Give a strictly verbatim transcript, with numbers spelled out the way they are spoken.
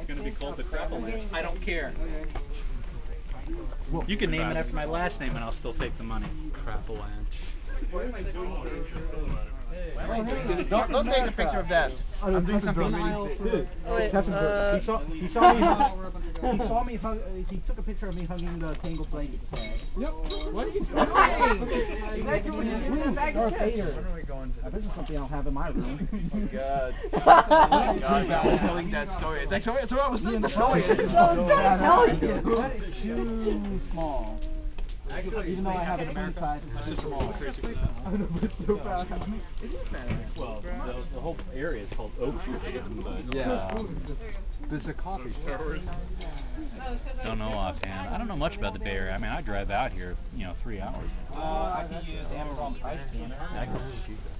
going to be called the Crapple Ranch. I don't care. You can name it after my last name and I'll still take the money. Crapple Ranch. Don't, don't take a picture of that. I'm doing something really good. Uh, he saw, he saw me. He saw me. Hug, he took a picture of me hugging the tangled blanket. Yep. What are you doing? Exactly what you did in Darth Vader. When are we going to? This is something I'll have in my room. Oh God. God, I was telling that story. It's like so. So I was doing the story. Too small. Even though I have a twin size, it's too small. I know, but it's so bad. Well, the, the whole area is called Oak Tree, but yeah. There's a coffee shop. Don't know offhand. I don't know much about the Bay Area. I mean, I drive out here, you know, three hours. Uh, I can use Amazon Price Scanner. I can cheap it.